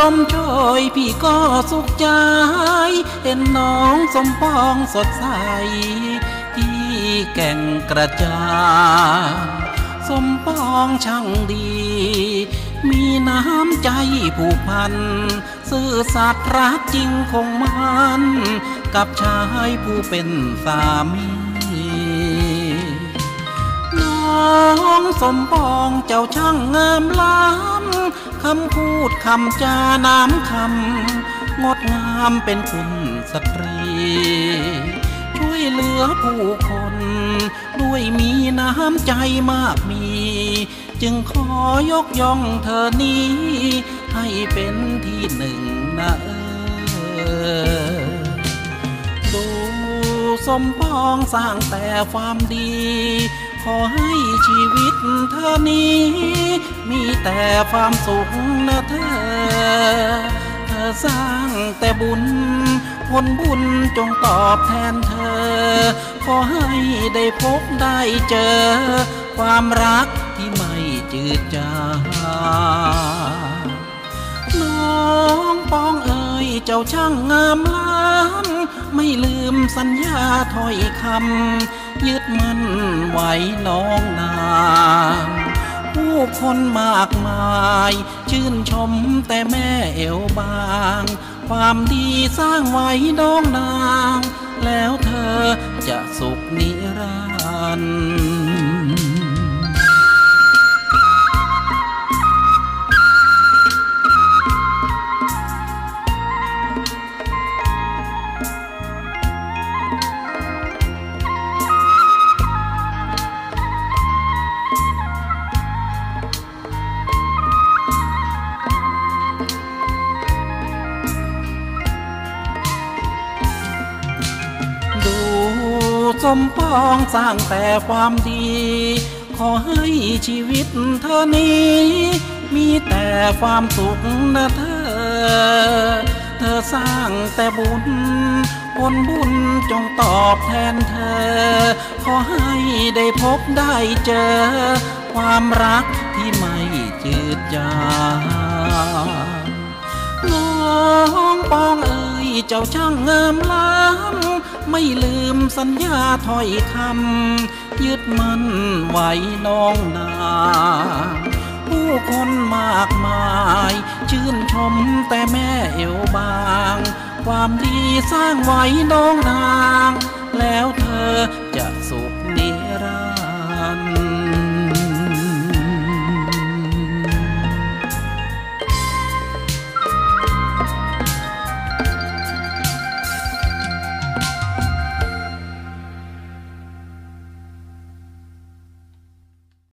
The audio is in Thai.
มโชยพี่ก็สุขใจเห็นน้องสมปองสดใสที่แก่งกระจานสมปองช่างดีมีน้ำใจผูกพันซื่อสัตย์รักจริงคงมันกับชายผู้เป็นสามีน้องสมปองเจ้าช่างงามล้ำคำพูดคำจาน้ำคำงดงามเป็นคุณสตรีช่วยเหลือผู้คนด้วยมีน้ำใจมากมีจึงขอยกย่องเธอนี้ให้เป็นที่หนึ่งนะดูสมปองสร้างแต่ความดีขอให้ชีวิตเธอนี้มีแต่ความสุขนะเธอสร้างแต่บุญผลบุญจงตอบแทนเธอขอให้ได้พบได้เจอความรักที่ไม่จืดจางน้องปองเอ๋ยเจ้าช่างงามล้ำไม่ลืมสัญญาถ้อยคำยึดมั่นไว้น้องนางผู้คนมากมายชื่นชมแต่แม่เอวบางความดีสร้างไว้น้องนางแล้วเธอจะสุขนิรันดร์สมปองสร้างแต่ความดีขอให้ชีวิตเธอนี้มีแต่ความสุขนะเธอสร้างแต่บุญผลบุญจงตอบแทนเธอขอให้ได้พบได้เจอความรักที่ไม่จืดจางน้องปองเอ๋ยเจ้าช่างงามล้ำไม่ลืมสัญญาถ้อยคำยึดมั่นไว้น้องนาผู้คนมากมายชื่นชมแต่แม่เอวบางความดีสร้างไว้น้องนา